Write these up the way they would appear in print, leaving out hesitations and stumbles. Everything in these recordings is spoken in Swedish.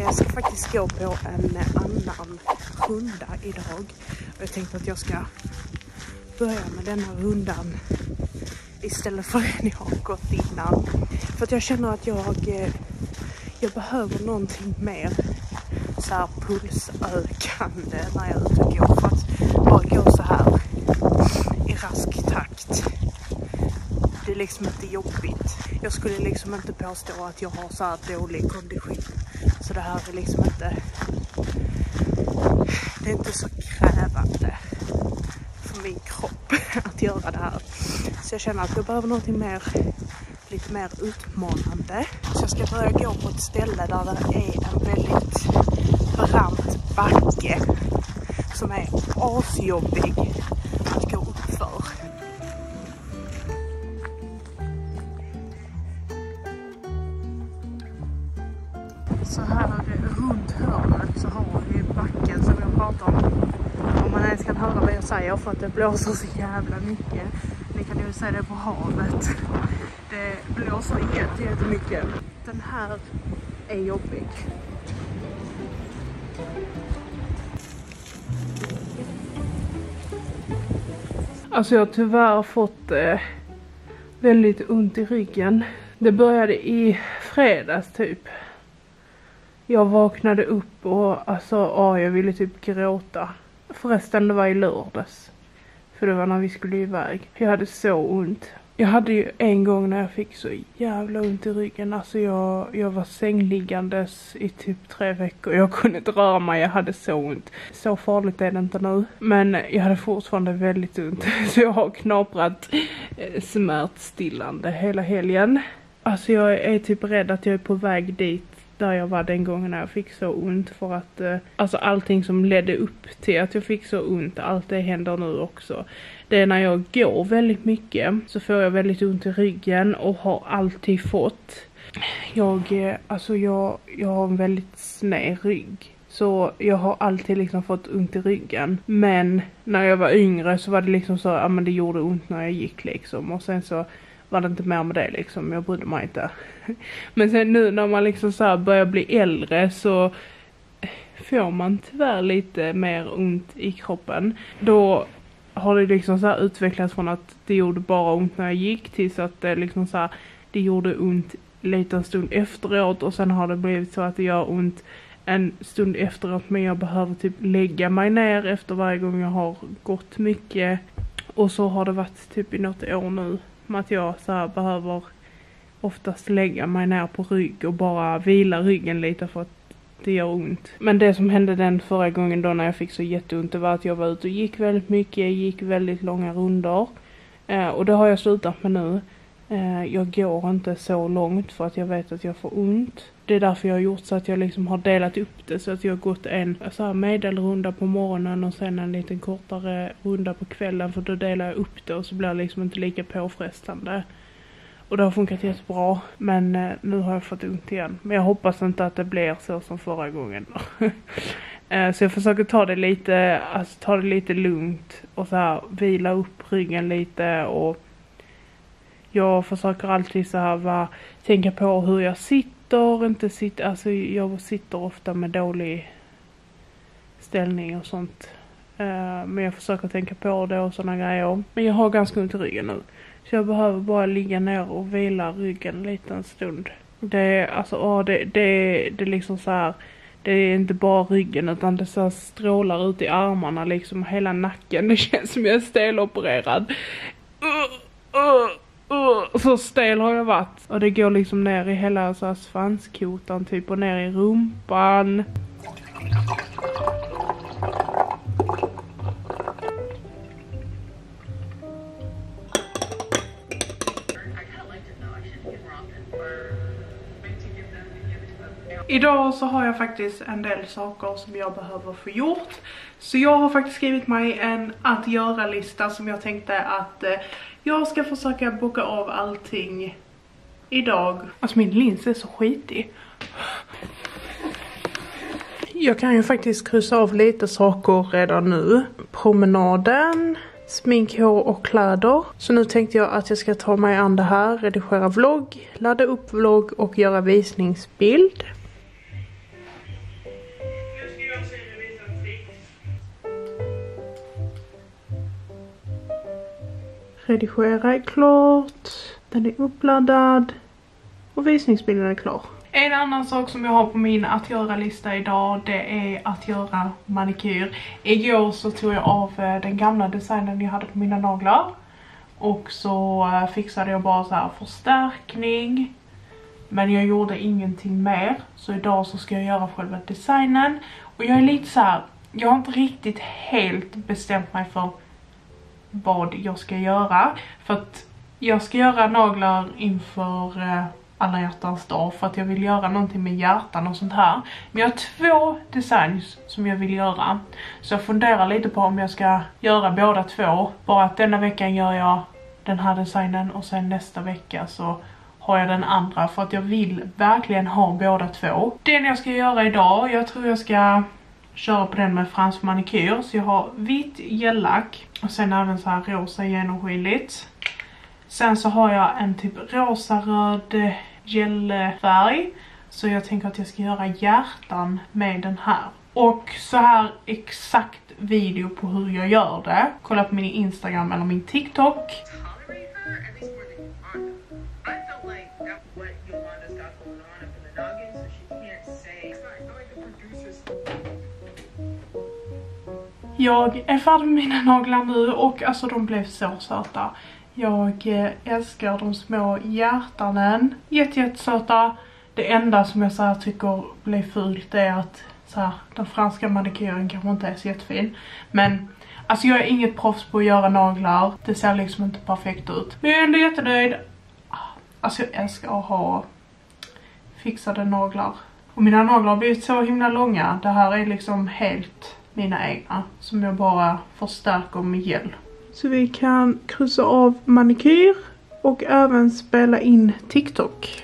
Jag ska faktiskt gå på en annan runda idag. Och jag tänkte att jag ska börja med denna rundan istället för den jag har gått innan. För att jag känner att jag behöver någonting mer så här pulsökande när jag är ute och går. För att bara gå så här i rask takt, det är liksom inte jobbigt. Jag skulle liksom inte påstå att jag har så här dålig kondition. Så det här är liksom inte, det är inte så krävande för min kropp att göra det här. Så jag känner att jag behöver någonting mer, lite mer utmanande. Så jag ska börja gå på ett ställe där det är en väldigt brant backe som är asjobbig att gå upp för. Så här runt hörnet så har vi backen som jag pratar om man ens kan höra vad jag säger för att det blåser så jävla mycket. Ni kan ju säga det på havet. Det blåser jättemycket. Den här är jobbig. Alltså jag har tyvärr fått väldigt ont i ryggen. Det började i fredags typ. Jag vaknade upp och alltså, jag ville typ gråta. Förresten, det var i lördags. För det var när vi skulle iväg. Jag hade så ont. Jag hade ju en gång när jag fick så jävla ont i ryggen. Alltså jag var sängliggandes i typ 3 veckor. Jag kunde inte röra mig, jag hade så ont. Så farligt är det inte nu. Men jag hade fortfarande väldigt ont. Så jag har knaprat smärtstillande hela helgen. Alltså jag är typ rädd att jag är på väg dit där jag var den gången när jag fick så ont. För att alltså allting som ledde upp till att jag fick så ont, allt det händer nu också. Det är när jag går väldigt mycket så får jag väldigt ont i ryggen och har alltid fått. Jag har en väldigt sned rygg. Så jag har alltid liksom fått ont i ryggen. Men när jag var yngre så var det liksom så, ja men det gjorde ont när jag gick liksom. Och sen så var det inte mer med det liksom, jag brydde mig inte. Men sen nu när man liksom så här börjar bli äldre så får man tyvärr lite mer ont i kroppen. Då har det liksom så här utvecklats från att det gjorde bara ont när jag gick till så att det liksom så här, det gjorde ont lite en stund efteråt. Och sen har det blivit så att det gör ont en stund efteråt, men jag behöver typ lägga mig ner efter varje gång jag har gått mycket. Och så har det varit typ i något år nu med att jag så här behöver oftast lägga mig ner på rygg och bara vila ryggen lite för att det gör ont. Men det som hände den förra gången då när jag fick så jätteont, det var att jag var ute och gick väldigt mycket, gick väldigt långa rundor. Och det har jag slutat med nu. Jag går inte så långt för att jag vet att jag får ont. Det är därför jag har gjort så att jag liksom har delat upp det, så att jag har gått en så här medelrunda på morgonen och sen en liten kortare runda på kvällen, för då delar jag upp det och så blir det liksom inte lika påfrestande. Och det har funkat jättebra, men nu har jag fått ont igen. Men jag hoppas inte att det blir så som förra gången. Så jag försöker ta det lite lugnt och så här vila upp ryggen lite. Och jag försöker alltid så här tänka på hur jag sitter. Alltså jag sitter ofta med dålig ställning och sånt. Men jag försöker tänka på det och såna grejer. Men jag har ganska ont i ryggen nu. Så jag behöver bara ligga ner och vila ryggen en liten stund. Det är liksom så här. Det är inte bara ryggen utan det så strålar ut i armarna liksom, hela nacken. Det känns som jag är stelopererad. Så stel har jag varit. Och det går liksom ner i hela så här svanskotan typ och ner i rumpan. Idag så har jag faktiskt en del saker som jag behöver få gjort. Så jag har faktiskt skrivit mig en att göra-lista som jag tänkte att jag ska försöka boka av allting idag. Alltså min lins är så skitig. Jag kan ju faktiskt kryssa av lite saker redan nu. Promenaden, smink, hår och kläder. Så nu tänkte jag att jag ska ta mig an det här, redigera vlogg, ladda upp vlogg och göra visningsbild. Redigera är klart. Den är uppladdad. Och visningsbilden är klar. En annan sak som jag har på min att göra-lista idag, det är att göra manikyr. Igår så tog jag av den gamla designen jag hade på mina naglar. Och så fixade jag bara så här förstärkning. Men jag gjorde ingenting mer. Så idag så ska jag göra själva designen. Och jag är lite så här, jag har inte riktigt helt bestämt mig för vad jag ska göra. För att jag ska göra naglar inför alla hjärtans dag. För att jag vill göra någonting med hjärtan och sånt här. Men jag har 2 designs som jag vill göra. Så jag funderar lite på om jag ska göra båda 2. Bara att denna veckan gör jag den här designen. Och sen nästa vecka så har jag den andra. För att jag vill verkligen ha båda 2. Den jag ska göra idag, jag tror jag ska köra på den med fransk manikyr. Så jag har vitt gellack. Och sen även så här rosa genomskinligt. Sen så har jag en typ rosa-röd gelfärg. Så jag tänker att jag ska göra hjärtan med den här. Och så här exakt video på hur jag gör det. Kolla på min Instagram eller min TikTok. Jag är färdig med mina naglar nu och alltså de blev så söta. Jag älskar de små hjärtanen. Jättesöta. Det enda som jag så här tycker blir fult är att så här, den franska manikyren kanske inte är så jättefin. Men alltså jag är inget proffs på att göra naglar. Det ser liksom inte perfekt ut. Men jag är ändå jättenöjd. Alltså jag älskar att ha fixade naglar. Och mina naglar har blivit så himla långa. Det här är liksom helt mina egna. Som jag bara förstärker med gel. Så vi kan kryssa av manikyr. Och även spela in TikTok.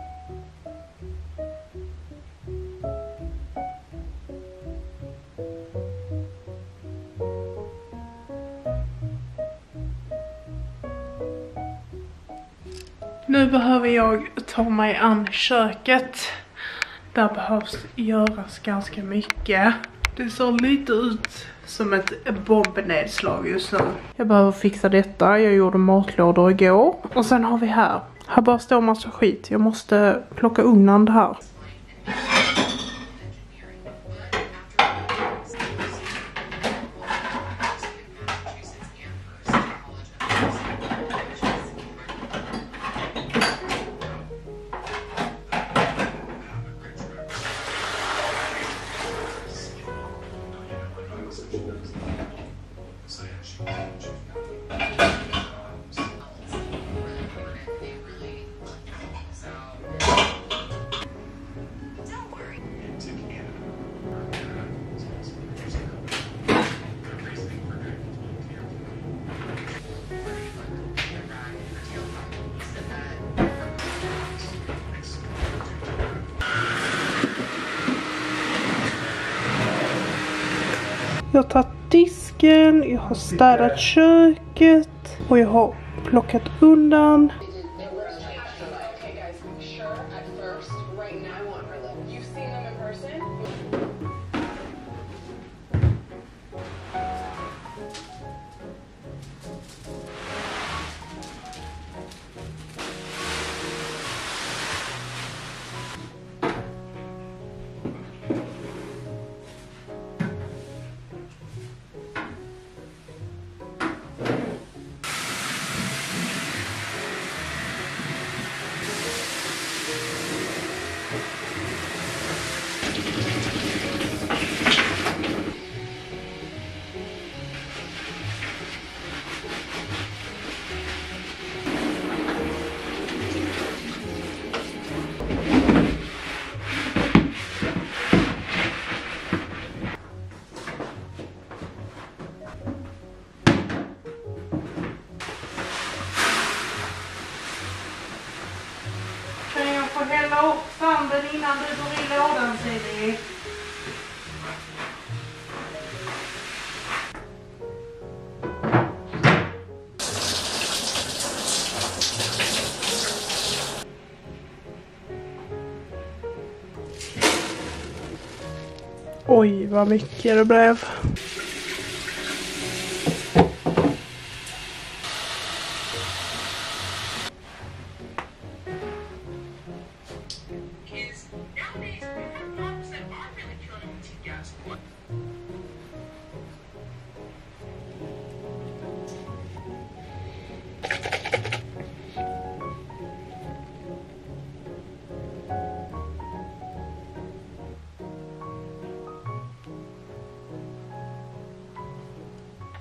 Nu behöver jag ta mig an köket. Där behövs göras ganska mycket. Det ser lite ut som ett bombnedslag just nu. Jag behöver fixa detta. Jag gjorde matlådor igår. Och sen har vi här. Här bara står massa skit. Jag måste plocka undan det här. Jag har tagit disken, jag har städat köket och jag har plockat undan. Hälla upp sanden innan du går i lådan, Siri. Oj, vad mycket det blev.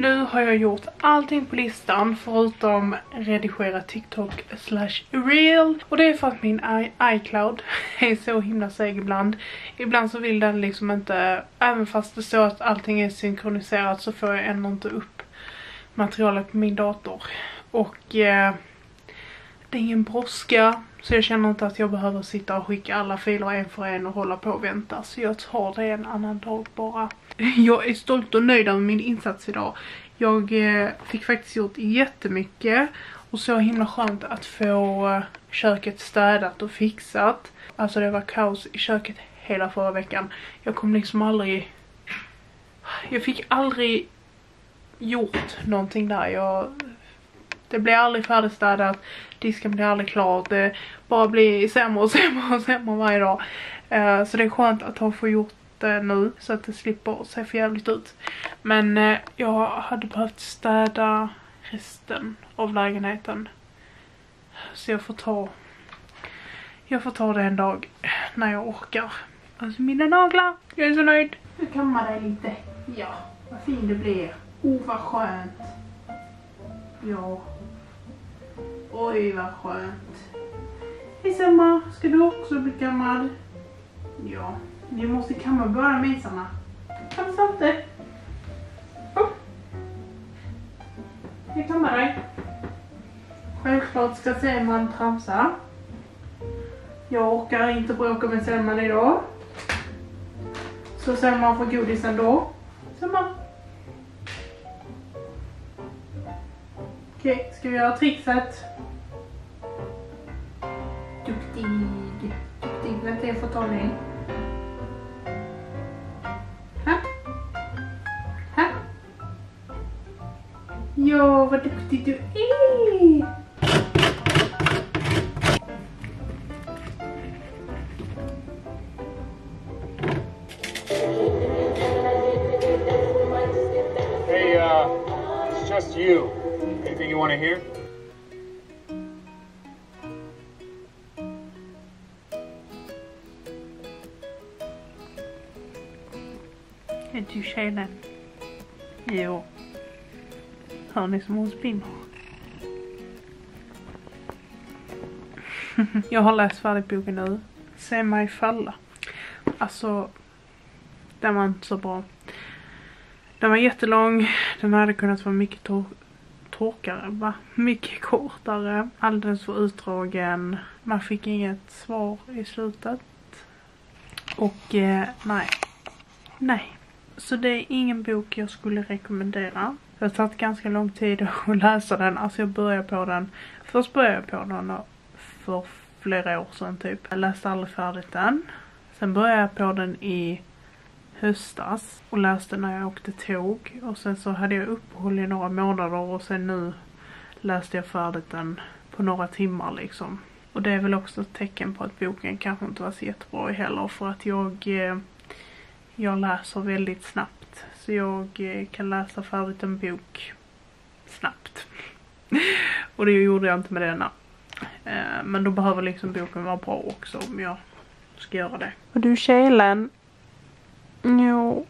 Nu har jag gjort allting på listan förutom redigera TikTok/reel. Och det är för att min iCloud är så himla seg ibland. Ibland så vill den liksom inte, även fast det står att allting är synkroniserat, så får jag ändå inte upp materialet på min dator. Och det är ingen brådska, så jag känner inte att jag behöver sitta och skicka alla filer en för en och hålla på och vänta. Så jag tar det en annan dag bara. Jag är stolt och nöjd med min insats idag. Jag fick faktiskt gjort jättemycket. Och så himla skönt att få köket städat och fixat. Alltså det var kaos i köket hela förra veckan. Jag kom liksom aldrig... Jag fick aldrig gjort någonting där. Det blir aldrig färdigstädat. Disken blir aldrig klar. Det bara blir sämre och sämre och sämre varje dag. Så det är skönt att få gjort det nu. Så att det slipper se för jävligt ut. Men jag hade behövt städa resten av lägenheten. Så jag får ta det en dag när jag orkar. Alltså mina naglar. Jag är så nöjd. Nu kammar dig lite. Ja, vad fin det blir. Vad skönt. Ja. Oj, vad skönt. Hej Selma, ska du också bli kammad? Ja, vi måste kamma båda misarna. Kam samtidigt. Jag kammar dig. Självklart ska Selman tramsa. Jag orkar inte bråka med Selman idag. Så Selman får godis ändå. Selma. Okej, ska vi göra trixet? Duktig. Vänta, jag får ta dig. Här. Ja, vad duktig du är. Hey, it's just you. Anything you want to hear? Är du tjejen? Jo. Hör ni som hon spinner? Jag har läst färdigt boken nu. Se mig falla. Alltså, den var inte så bra. Den var jättelång. Den hade kunnat vara mycket torkare, va? Mycket kortare. Alldeles för utdragen. Man fick inget svar i slutet. Och nej. Så det är ingen bok jag skulle rekommendera. Det har tagit ganska lång tid att läsa den. Alltså jag började på den. Först började jag på den för flera år sedan typ. Jag läste aldrig färdigt den. Sen började jag på den i höstas och läste när jag åkte tåg. Och sen så hade jag uppehåll i några månader och sen nu läste jag färdigt den på några timmar liksom. Och det är väl också ett tecken på att boken kanske inte var så jättebra heller, för att jag läser väldigt snabbt. Så jag kan läsa färdigt en bok snabbt. Och det gjorde jag inte med denna. Men då behöver liksom boken vara bra också om jag ska göra det. Och du Kjelen? Jo.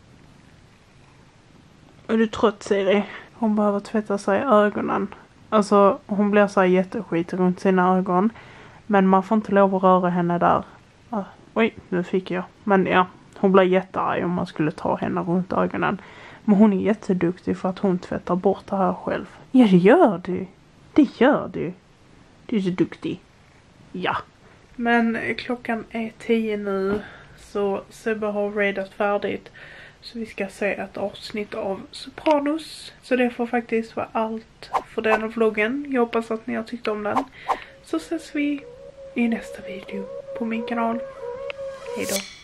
Är du trött, Siri? Hon behöver tvätta sig i ögonen. Alltså hon blir så här jätteskit runt sina ögon. Men man får inte lov att röra henne där. Oj, nu fick jag. Men ja, hon blir jättearg om man skulle ta henne runt ögonen. Men hon är jätteduktig för att hon tvättar bort det här själv. Ja, det gör du. Det gör du. Du är så duktig. Ja. Men klockan är 10 nu. Så Sebbe har radat färdigt. Så vi ska se ett avsnitt av Sopranos. Så det får faktiskt vara allt för den vloggen. Jag hoppas att ni har tyckt om den. Så ses vi i nästa video på min kanal. Hej då.